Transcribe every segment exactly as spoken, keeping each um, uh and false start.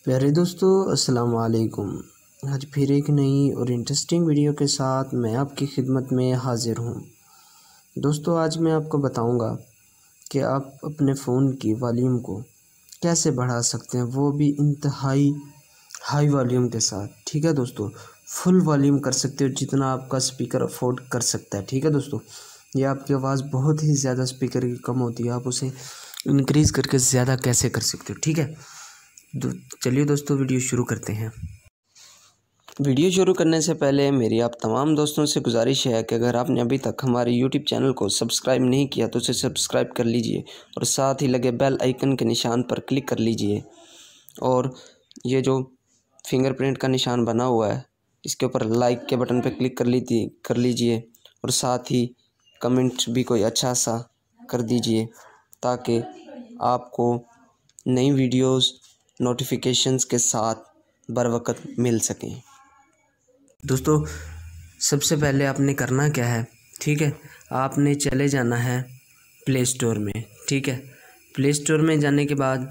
प्यारे दोस्तों, अस्सलाम वालेकुम। आज फिर एक नई और इंटरेस्टिंग वीडियो के साथ मैं आपकी खिदमत में हाज़िर हूँ। दोस्तों, आज मैं आपको बताऊँगा कि आप अपने फ़ोन की वॉल्यूम को कैसे बढ़ा सकते हैं, वो भी इंतहाई हाई वॉल्यूम के साथ। ठीक है दोस्तों, फुल वॉल्यूम कर सकते हो जितना आपका स्पीकर अफोर्ड कर सकता है। ठीक है दोस्तों, ये आपकी आवाज़ बहुत ही ज़्यादा स्पीकर की कम होती है, आप उसे इंक्रीज़ करके ज़्यादा कैसे कर सकते हो। ठीक है, दो चलिए दोस्तों वीडियो शुरू करते हैं। वीडियो शुरू करने से पहले मेरी आप तमाम दोस्तों से गुजारिश है कि अगर आपने अभी तक हमारे यूट्यूब चैनल को सब्सक्राइब नहीं किया तो उसे सब्सक्राइब कर लीजिए और साथ ही लगे बेल आइकन के निशान पर क्लिक कर लीजिए। और ये जो फिंगरप्रिंट का निशान बना हुआ है इसके ऊपर लाइक के बटन पर क्लिक कर लीजिए कर लीजिए और साथ ही कमेंट भी कोई अच्छा सा कर दीजिए ताकि आपको नई वीडियोस नोटिफिकेशंस के साथ बर वक्त मिल सकें। दोस्तों, सबसे पहले आपने करना क्या है, ठीक है, आपने चले जाना है प्ले स्टोर में। ठीक है, प्ले स्टोर में जाने के बाद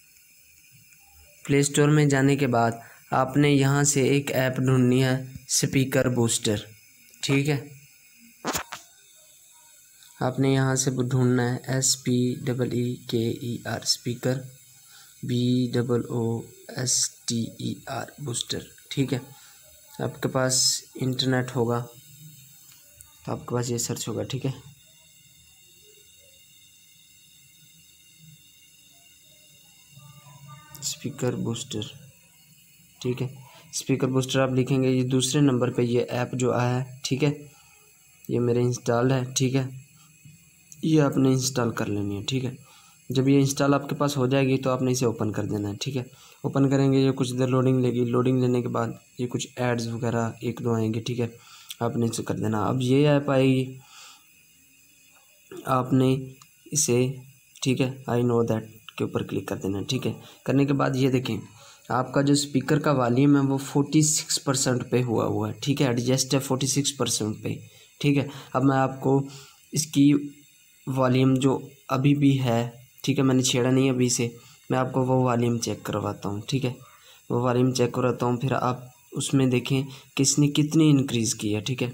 प्ले स्टोर में जाने के बाद आपने यहाँ से एक ऐप ढूंढनी है, स्पीकर बूस्टर। ठीक है, आपने यहाँ से ढूंढना है S P double E K E R speaker B double O S T E R booster. ठीक है, आपके पास इंटरनेट होगा तो आपके पास ये सर्च होगा। ठीक है, स्पीकर बूस्टर। ठीक है, स्पीकर बूस्टर आप लिखेंगे, ये दूसरे नंबर पे ये ऐप जो आया है, ठीक है, ये मेरे इंस्टॉल है। ठीक है, ये आपने इंस्टॉल कर लेनी है। ठीक है, जब ये इंस्टॉल आपके पास हो जाएगी तो आपने इसे ओपन कर देना है। ठीक है, ओपन करेंगे, ये कुछ देर लोडिंग लेगी। लोडिंग लेने के बाद ये कुछ एड्स वगैरह एक दो आएंगे। ठीक है, आपने इसे कर देना। अब ये ऐप आएगी, आपने इसे, ठीक है, आई नो दैट के ऊपर क्लिक कर देना है। ठीक है, करने के बाद ये देखें, आपका जो स्पीकर का वॉल्यूम है वो फोर्टी सिक्स परसेंट पे हुआ हुआ है। ठीक है, एडजस्ट है फोर्टी सिक्स परसेंट पे। ठीक है, अब मैं आपको इसकी वॉल्यूम जो अभी भी है, ठीक है, मैंने छेड़ा नहीं अभी से, मैं आपको वो वॉल्यूम चेक करवाता हूँ। ठीक है, वो वॉल्यूम चेक करवाता हूँ, फिर आप उसमें देखें किसने कितनी इंक्रीज़ की है। ठीक है,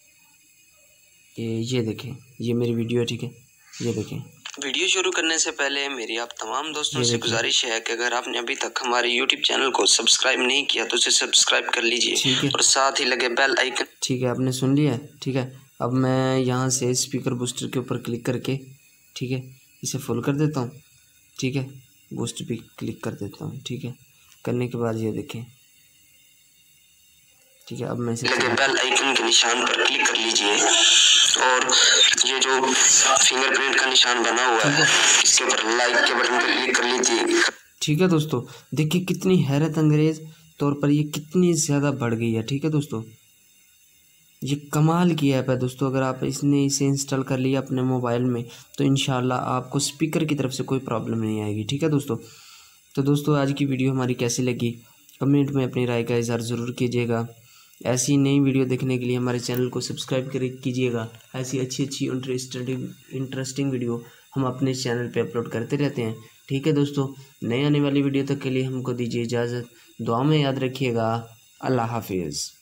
ये ये देखें, ये मेरी वीडियो है। ठीक है, ये देखें। वीडियो शुरू करने से पहले मेरी आप तमाम दोस्तों से गुजारिश है कि अगर आपने अभी तक हमारे यूट्यूब चैनल को सब्सक्राइब नहीं किया तो उसे सब्सक्राइब कर लीजिए और साथ ही लगे बेल आइकन। ठीक है, आपने सुन लिया है। ठीक है, अब मैं यहाँ से स्पीकर बूस्टर के ऊपर क्लिक करके, ठीक है, इसे फुल कर देता हूँ। ठीक है, बूस्ट पे क्लिक कर देता हूँ। ठीक है, करने के बाद ये देखें, ठीक है, अब मैं इसे लगे बेल आइकन के निशान पर क्लिक कर लीजिए और ये जो फिंगरप्रिंट का निशान बना हुआ है इसके ऊपर लाइक के बटन पर क्लिक कर लीजिए। ठीक है दोस्तों, देखिए कितनी हैरत अंगेज तौर पर ये कितनी ज़्यादा बढ़ गई है। ठीक है दोस्तों, ये कमाल की ऐप है दोस्तों। अगर आप इसने इसे इंस्टॉल कर लिया अपने मोबाइल में तो इंशाल्लाह आपको स्पीकर की तरफ से कोई प्रॉब्लम नहीं आएगी। ठीक है दोस्तों, तो दोस्तों आज की वीडियो हमारी कैसी लगी कमेंट में अपनी राय का इज़हार ज़रूर कीजिएगा। ऐसी नई वीडियो देखने के लिए हमारे चैनल को सब्सक्राइब कर कीजिएगा। ऐसी अच्छी अच्छी इंटरेस्टिंग इंटरेस्टिंग वीडियो हम अपने चैनल पे अपलोड करते रहते हैं। ठीक है दोस्तों, नए आने वाली वीडियो तक के लिए हमको दीजिए इजाज़त। दुआ में याद रखिएगा। अल्लाह हाफिज़।